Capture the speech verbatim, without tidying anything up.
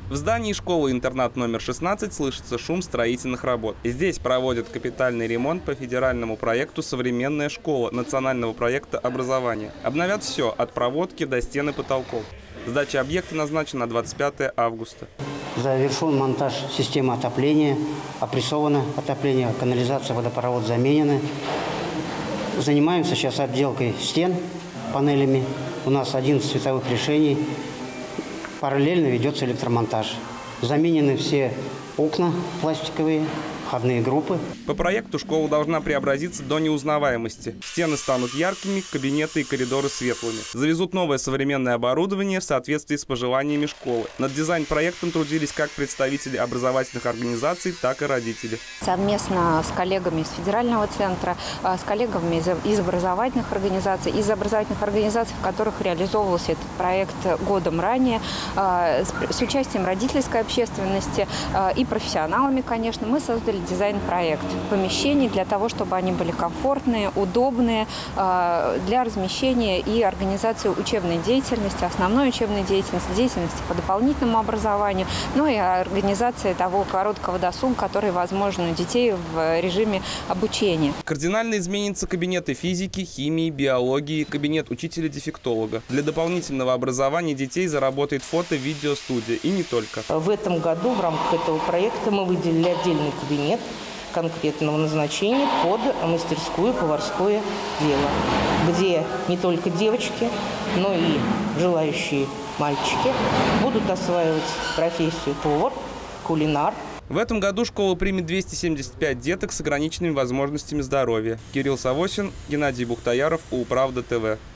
В здании школы-интернат номер шестнадцать слышится шум строительных работ. Здесь проводят капитальный ремонт по федеральному проекту «Современная школа» национального проекта образования. Обновят все, от проводки до стен и потолков. Сдача объекта назначена на двадцать пятое августа. Завершен монтаж системы отопления, опрессовано отопление, канализация, водопровод заменены. Занимаемся сейчас отделкой стен панелями. У нас одиннадцать цветовых решений. Параллельно ведется электромонтаж. Заменены все окна пластиковые, входные группы. По проекту школа должна преобразиться до неузнаваемости. Стены станут яркими, кабинеты и коридоры светлыми. Завезут новое современное оборудование в соответствии с пожеланиями школы. Над дизайн-проектом трудились как представители образовательных организаций, так и родители. Совместно с коллегами из федерального центра, с коллегами из, из образовательных организаций, из образовательных организаций, в которых реализовывался этот проект годом ранее, с, с участием родительской общественности и профессионалами, конечно, мы создали дизайн-проект помещений для того, чтобы они были комфортные, удобные для размещения и организации учебной деятельности, основной учебной деятельности, деятельности по дополнительному образованию, ну и организации того короткого досуга, который возможен у детей в режиме обучения. Кардинально изменятся кабинеты физики, химии, биологии, кабинет учителя-дефектолога. Для дополнительного образования детей заработает фото-видеостудия и не только. В этом году в рамках этого проекта мы выделили отдельный кабинет конкретного назначения под мастерскую поварское дело, где не только девочки, но и желающие мальчики будут осваивать профессию повар, кулинар. В этом году школа примет двести семьдесят пять деток с ограниченными возможностями здоровья. Кирилл Савосин, Геннадий Бухтаяров, Управда ТВ.